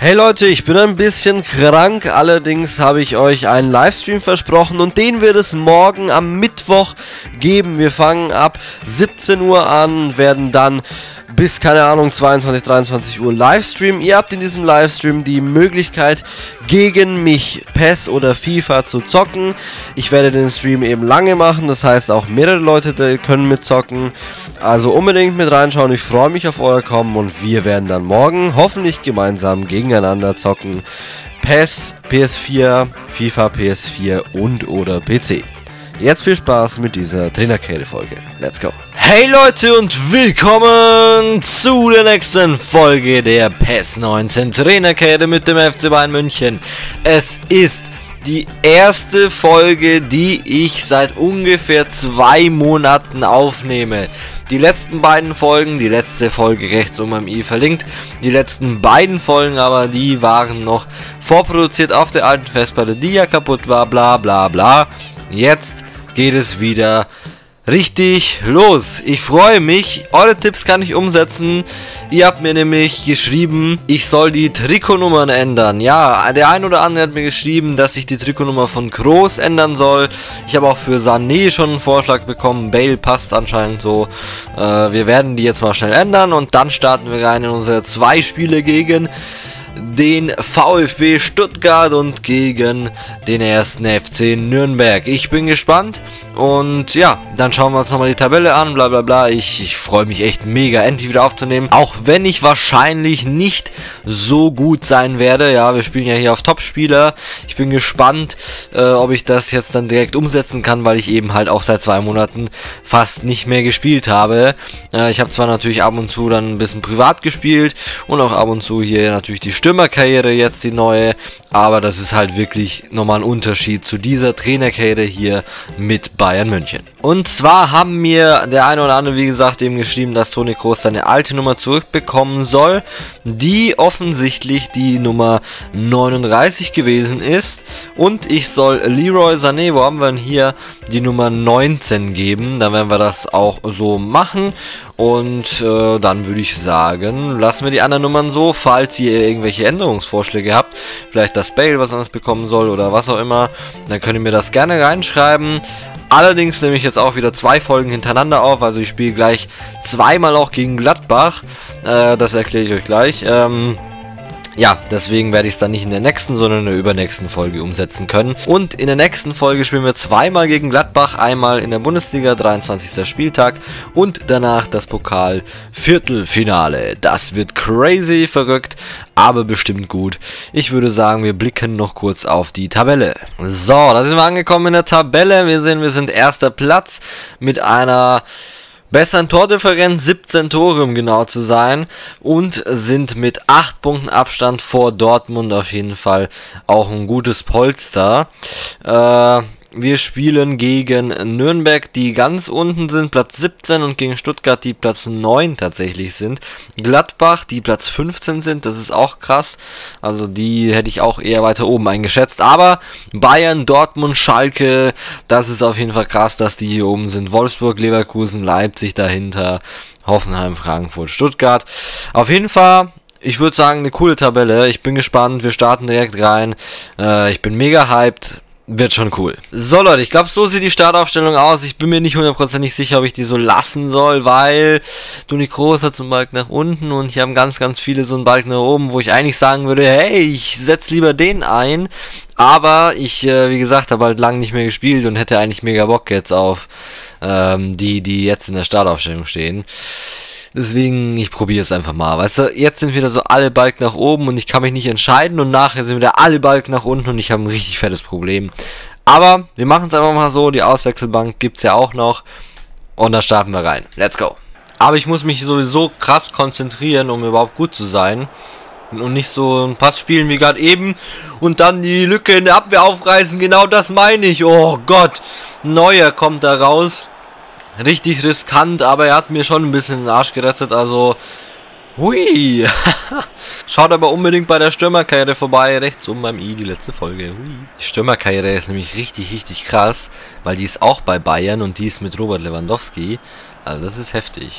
Hey Leute, ich bin ein bisschen krank, allerdings habe ich euch einen Livestream versprochen und den wird es morgen am Mittwoch geben. Wir fangen ab 17 Uhr an, werden dann bis, keine Ahnung, 22, 23 Uhr Livestream. Ihr habt in diesem Livestream die Möglichkeit, gegen mich PES oder FIFA zu zocken. Ich werde den Stream eben lange machen, das heißt auch mehrere Leute können mitzocken. Also unbedingt mit reinschauen, ich freue mich auf euer Kommen und wir werden dann morgen hoffentlich gemeinsam gegeneinander zocken. PES, PS4, FIFA, PS4 und oder PC. Jetzt viel Spaß mit dieser Trainerkette-Folge. Let's go. Hey Leute und willkommen zu der nächsten Folge der PES 19 Trainerkette mit dem FC Bayern München. Es ist die erste Folge, die ich seit ungefähr 2 Monaten aufnehme. Die letzten beiden Folgen, die letzte Folge rechts um am i verlinkt, die letzten beiden Folgen aber, die waren noch vorproduziert auf der alten Festplatte, die ja kaputt war, bla bla bla. Jetzt geht es wieder richtig los. Ich freue mich. Eure Tipps kann ich umsetzen. Ihr habt mir nämlich geschrieben, ich soll die Trikotnummern ändern. Ja, der ein oder andere hat mir geschrieben, dass ich die Trikotnummer von Kroos ändern soll. Ich habe auch für Sané schon einen Vorschlag bekommen. Bale passt anscheinend so. Wir werden die jetzt mal schnell ändern und dann starten wir rein in unsere 2 Spiele gegen den VfB Stuttgart und gegen den 1. FC Nürnberg. Ich bin gespannt und ja, dann schauen wir uns nochmal die Tabelle an, bla bla bla. Ich freue mich echt mega, endlich wieder aufzunehmen, auch wenn ich wahrscheinlich nicht so gut sein werde. Ja, wir spielen ja hier auf Top-Spieler. Ich bin gespannt, ob ich das jetzt dann direkt umsetzen kann, weil ich eben halt auch seit 2 Monaten fast nicht mehr gespielt habe. Ich habe zwar natürlich ab und zu dann ein bisschen privat gespielt und auch ab und zu hier natürlich die Stürmerkarriere, jetzt die neue, aber das ist halt wirklich nochmal ein Unterschied zu dieser Trainerkarriere hier mit Bayern München. Und zwar haben mir der eine oder andere, wie gesagt, eben geschrieben, dass Toni Kroos seine alte Nummer zurückbekommen soll, die offensichtlich die Nummer 39 gewesen ist, und ich soll Leroy Sané, wo haben wir denn hier, die Nummer 19 geben. Dann werden wir das auch so machen. Und dann würde ich sagen, lassen wir die anderen Nummern so. Falls ihr irgendwelche Änderungsvorschläge habt, vielleicht das Bale was anderes bekommen soll oder was auch immer, dann könnt ihr mir das gerne reinschreiben. Allerdings nehme ich jetzt auch wieder 2 Folgen hintereinander auf, also ich spiele gleich zweimal auch gegen Gladbach. Das erkläre ich euch gleich. Ja, deswegen werde ich es dann nicht in der nächsten, sondern in der übernächsten Folge umsetzen können. Und in der nächsten Folge spielen wir zweimal gegen Gladbach. Einmal in der Bundesliga, 23. Spieltag. Und danach das Pokal-Viertelfinale. Das wird crazy verrückt, aber bestimmt gut. Ich würde sagen, wir blicken noch kurz auf die Tabelle. So, da sind wir angekommen in der Tabelle. Wir sehen, wir sind 1. Platz mit einer besseren Tordifferenz, 17 Tore um genau zu sein, und sind mit 8 Punkten Abstand vor Dortmund auf jeden Fall auch ein gutes Polster. Wir spielen gegen Nürnberg, die ganz unten sind, Platz 17, und gegen Stuttgart, die Platz 9 tatsächlich sind. Gladbach, die Platz 15 sind, das ist auch krass. Also die hätte ich auch eher weiter oben eingeschätzt. Aber Bayern, Dortmund, Schalke, das ist auf jeden Fall krass, dass die hier oben sind. Wolfsburg, Leverkusen, Leipzig dahinter, Hoffenheim, Frankfurt, Stuttgart. Auf jeden Fall, ich würde sagen, eine coole Tabelle. Ich bin gespannt, wir starten direkt rein. Ich bin mega hyped. Wird schon cool. So Leute, ich glaube, so sieht die Startaufstellung aus. Ich bin mir nicht 100% sicher, ob ich die so lassen soll, weil Toni Kroos hat so einen Balken nach unten und hier haben ganz viele so einen Balken nach oben, wo ich eigentlich sagen würde, hey, ich setze lieber den ein. Aber ich, wie gesagt, habe halt lange nicht mehr gespielt und hätte eigentlich mega Bock jetzt auf die jetzt in der Startaufstellung stehen. Deswegen, ich probiere es einfach mal. Weißt du, jetzt sind wieder so alle Balken nach oben und ich kann mich nicht entscheiden, und nachher sind wieder alle Balken nach unten und ich habe ein richtig fettes Problem. Aber wir machen es einfach mal so, die Auswechselbank gibt es ja auch noch, und da starten wir rein. Let's go. Aber ich muss mich sowieso krass konzentrieren, um überhaupt gut zu sein. Und nicht so ein Pass spielen wie gerade eben und dann die Lücke in der Abwehr aufreißen. Genau das meine ich. Oh Gott, Neuer kommt da raus. Richtig riskant, aber er hat mir schon ein bisschen den Arsch gerettet, also hui. Schaut aber unbedingt bei der Stürmerkarriere vorbei, rechts oben beim i, die letzte Folge. Hui. Die Stürmerkarriere ist nämlich richtig krass, weil die ist auch bei Bayern und die ist mit Robert Lewandowski, also das ist heftig.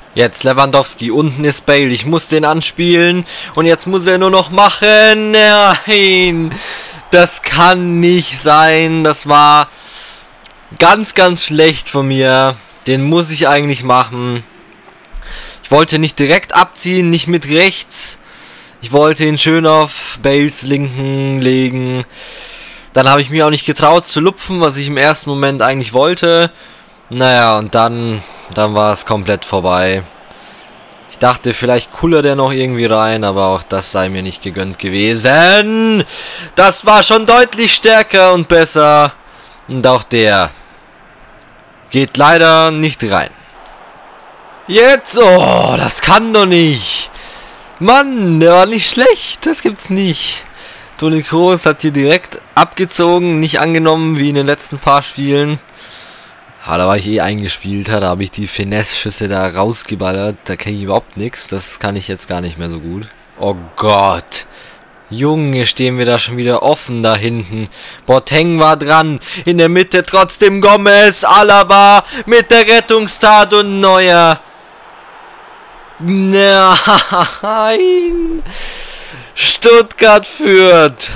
Jetzt Lewandowski, unten ist Bale, ich muss den anspielen und jetzt muss er nur noch machen. Nein, das kann nicht sein, das war ganz, ganz schlecht von mir. Den muss ich eigentlich machen. Ich wollte nicht direkt abziehen, nicht mit rechts. Ich wollte ihn schön auf Bales linken legen. Dann habe ich mir auch nicht getraut zu lupfen, was ich im ersten Moment eigentlich wollte. Naja, und dann war es komplett vorbei. Ich dachte, vielleicht kullert er noch irgendwie rein, aber auch das sei mir nicht gegönnt gewesen. Das war schon deutlich stärker und besser. Und auch der geht leider nicht rein. Jetzt, oh, das kann doch nicht. Mann, der war nicht schlecht, das gibt's nicht. Toni Kroos hat hier direkt abgezogen, nicht angenommen wie in den letzten paar Spielen. Ja, da war ich eh eingespielt, da habe ich die Finesse-Schüsse da rausgeballert. Da kenne ich überhaupt nichts. Das kann ich jetzt gar nicht mehr so gut. Oh Gott. Junge, stehen wir da schon wieder offen da hinten. Boateng war dran. In der Mitte trotzdem Gomez. Alaba mit der Rettungstat und Neuer. Nein. Stuttgart führt.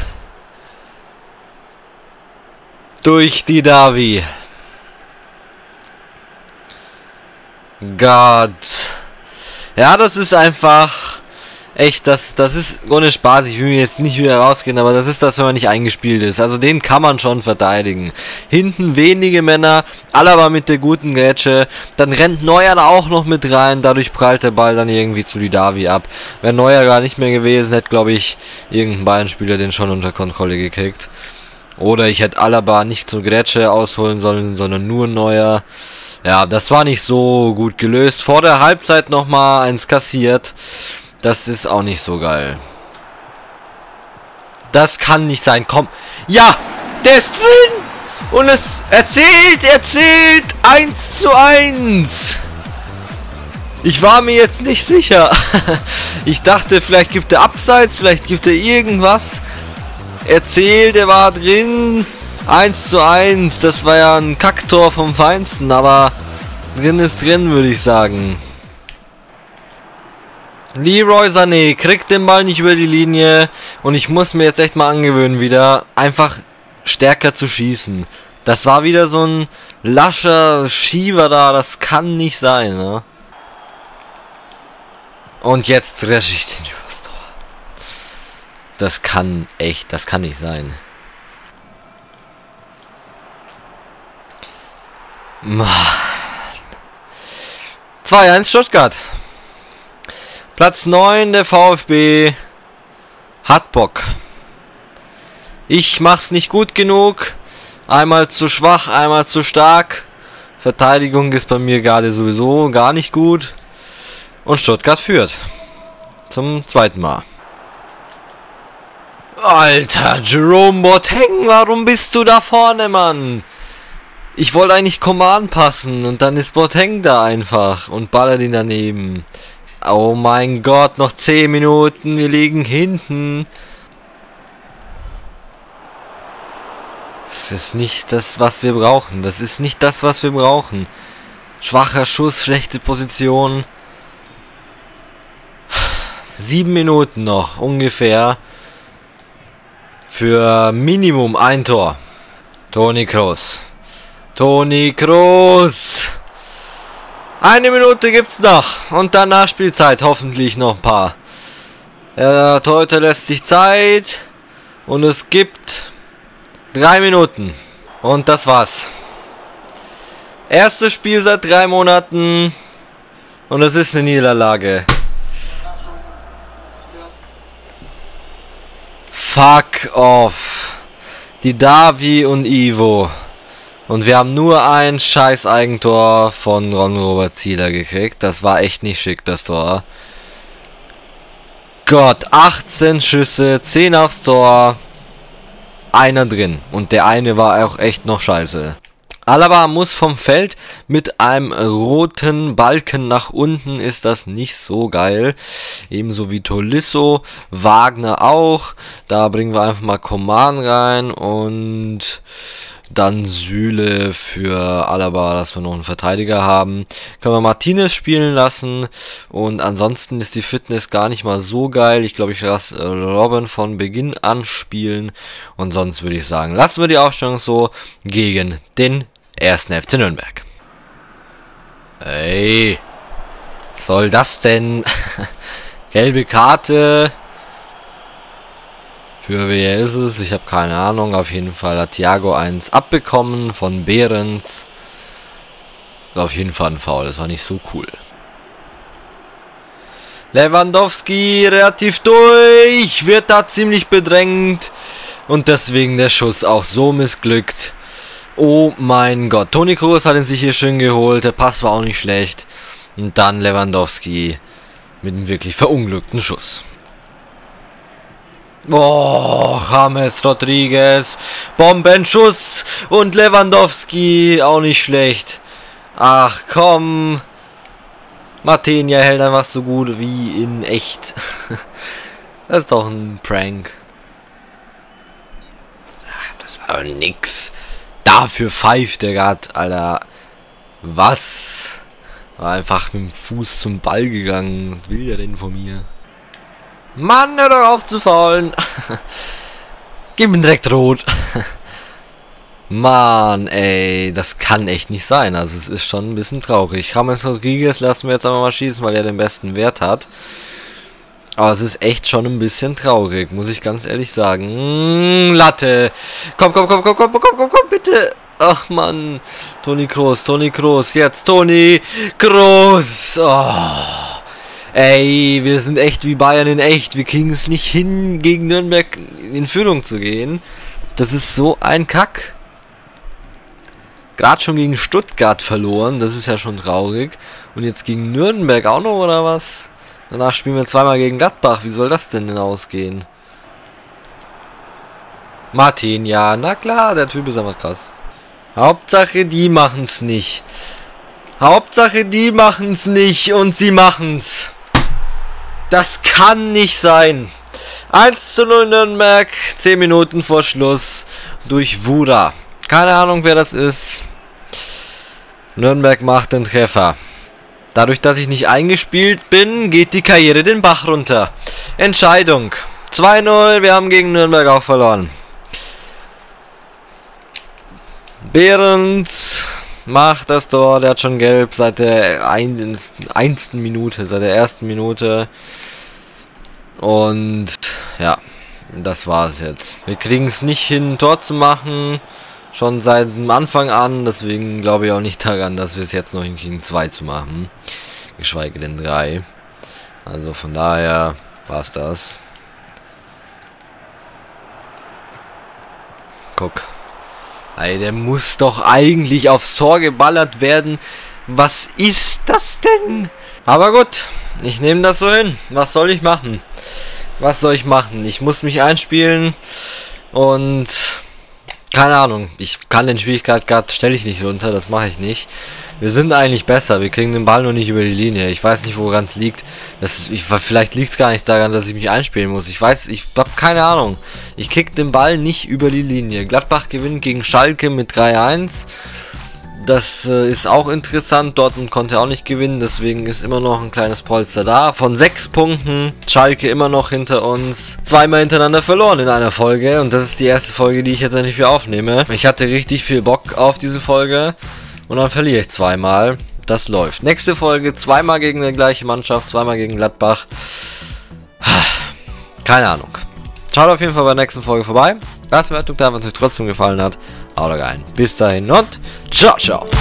Durch die Davi. Gott. Ja, das ist einfach echt, das ist ohne Spaß. Ich will mir jetzt nicht wieder rausgehen, aber das ist das, wenn man nicht eingespielt ist. Also den kann man schon verteidigen. Hinten wenige Männer, Alaba mit der guten Grätsche. Dann rennt Neuer da auch noch mit rein. Dadurch prallt der Ball dann irgendwie zu die Davi ab. Wäre Neuer gar nicht mehr gewesen, hätte, glaube ich, irgendein Bayern-Spieler den schon unter Kontrolle gekriegt. Oder ich hätte Alaba nicht zur Grätsche ausholen sollen, sondern nur Neuer. Ja, das war nicht so gut gelöst. Vor der Halbzeit nochmal eins kassiert. Das ist auch nicht so geil. Das kann nicht sein. Komm. Ja, der ist drin. Und es erzählt 1:1. Ich war mir jetzt nicht sicher. Ich dachte, vielleicht gibt er Abseits, vielleicht gibt er irgendwas. Erzählt, er war drin. 1:1, das war ja ein Kacktor vom Feinsten, aber drin ist drin, würde ich sagen. Leroy Sané kriegt den Ball nicht über die Linie und ich muss mir jetzt echt mal angewöhnen, wieder einfach stärker zu schießen. Das war wieder so ein lascher Schieber da, das kann nicht sein, ne? Und jetzt dresche ich den übers Tor. Das kann nicht sein. 2:1 Stuttgart. Platz 9, der VfB hat Bock. Ich mach's nicht gut genug. Einmal zu schwach, einmal zu stark. Verteidigung ist bei mir gerade sowieso gar nicht gut. Und Stuttgart führt. Zum zweiten Mal. Alter, Jerome Boateng, warum bist du da vorne, Mann? Ich wollte eigentlich Coman passen und dann ist Boateng da einfach und ballert ihn daneben. Oh mein Gott, noch 10 Minuten, wir liegen hinten. Das ist nicht das, was wir brauchen. Das ist nicht das, was wir brauchen. Schwacher Schuss, schlechte Position. 7 Minuten noch, ungefähr. Für Minimum ein Tor. Toni Kroos. Toni Kroos. 1 Minute gibt's noch. Und dann Nachspielzeit. Hoffentlich noch ein paar. Der Torhüter lässt sich Zeit. Und es gibt 3 Minuten. Und das war's. Erstes Spiel seit 3 Monaten. Und es ist eine Niederlage. Fuck off. Die Davi und Ivo. Und wir haben nur ein scheiß Eigentor von Ron-Robert Zieler gekriegt. Das war echt nicht schick, das Tor. Gott, 18 Schüsse, 10 aufs Tor. Einer drin. Und der eine war auch echt noch scheiße. Alaba muss vom Feld mit einem roten Balken nach unten, ist das nicht so geil. Ebenso wie Tolisso, Wagner auch. Da bringen wir einfach mal Coman rein und dann Süle für Alaba, dass wir noch einen Verteidiger haben. Können wir Martinez spielen lassen. Und ansonsten ist die Fitness gar nicht mal so geil. Ich glaube, ich lasse Robben von Beginn an spielen. Und sonst würde ich sagen, lassen wir die Aufstellung so gegen den 1. FC Nürnberg. Ey, was soll das denn? Gelbe Karte. Für wer ist es? Ich habe keine Ahnung. Auf jeden Fall hat Thiago 1 abbekommen von Behrens. Auf jeden Fall ein Foul. Das war nicht so cool. Lewandowski relativ durch. Wird da ziemlich bedrängt. Und deswegen der Schuss auch so missglückt. Oh mein Gott. Toni Kroos hat ihn sich hier schön geholt. Der Pass war auch nicht schlecht. Und dann Lewandowski mit einem wirklich verunglückten Schuss. Oh, James Rodriguez, Bombenschuss und Lewandowski, auch nicht schlecht. Ach komm, Martinia hält einfach so gut wie in echt. Das ist doch ein Prank. Ach, das war doch nix. Dafür pfeift der grad, Alter. Was? War einfach mit dem Fuß zum Ball gegangen. Was will der denn von mir? Mann, hör doch auf zu faulen. Gib ihm direkt rot. Mann, ey, das kann echt nicht sein. Also es ist schon ein bisschen traurig. James Rodriguez lassen wir jetzt einmal mal schießen, weil er den besten Wert hat. Aber es ist echt schon ein bisschen traurig, muss ich ganz ehrlich sagen. Latte. Komm, bitte. Ach Mann. Toni Kroos, jetzt Toni Kroos. Oh. Ey, wir sind echt wie Bayern in echt. Wir kriegen es nicht hin, gegen Nürnberg in Führung zu gehen. Das ist so ein Kack. Gerade schon gegen Stuttgart verloren. Das ist ja schon traurig. Und jetzt gegen Nürnberg auch noch, oder was? Danach spielen wir zweimal gegen Gladbach. Wie soll das denn ausgehen? Martin, ja, na klar, der Typ ist einfach krass. Hauptsache, die machen's nicht. Hauptsache, die machen's nicht und sie machen's. Das kann nicht sein. 1:0 Nürnberg, 10 Minuten vor Schluss durch Wura. Keine Ahnung, wer das ist. Nürnberg macht den Treffer. Dadurch, dass ich nicht eingespielt bin, geht die Karriere den Bach runter. Entscheidung. 2:0, wir haben gegen Nürnberg auch verloren. Behrens macht das Tor, der hat schon gelb seit der ersten Minute. Und ja, das war es jetzt. Wir kriegen es nicht hin, ein Tor zu machen, schon seit dem Anfang an. Deswegen glaube ich auch nicht daran, dass wir es jetzt noch hinkriegen, 2 zu machen. Geschweige denn 3. Also von daher war es das. Guck. Ey, der muss doch eigentlich aufs Tor geballert werden. Was ist das denn? Aber gut, ich nehme das so hin. Was soll ich machen? Was soll ich machen? Ich muss mich einspielen und keine Ahnung. Ich kann den Schwierigkeitsgrad, stelle ich nicht runter, das mache ich nicht. Wir sind eigentlich besser, wir kriegen den Ball nur nicht über die Linie. Ich weiß nicht, woran es liegt. Vielleicht liegt es gar nicht daran, dass ich mich einspielen muss. Ich habe keine Ahnung. Ich krieg den Ball nicht über die Linie. Gladbach gewinnt gegen Schalke mit 3:1. Das ist auch interessant. Dortmund konnte auch nicht gewinnen, deswegen ist immer noch ein kleines Polster da. Von 6 Punkten, Schalke immer noch hinter uns. 2-mal hintereinander verloren in einer Folge und das ist die erste Folge, die ich jetzt endlich wieder aufnehme. Ich hatte richtig viel Bock auf diese Folge und dann verliere ich 2-mal. Das läuft. Nächste Folge, 2-mal gegen die gleiche Mannschaft, 2-mal gegen Gladbach. Keine Ahnung. Schaut auf jeden Fall bei der nächsten Folge vorbei. Lasst mir da, wenn es euch trotzdem gefallen hat. Haut rein. Bis dahin und ciao, ciao.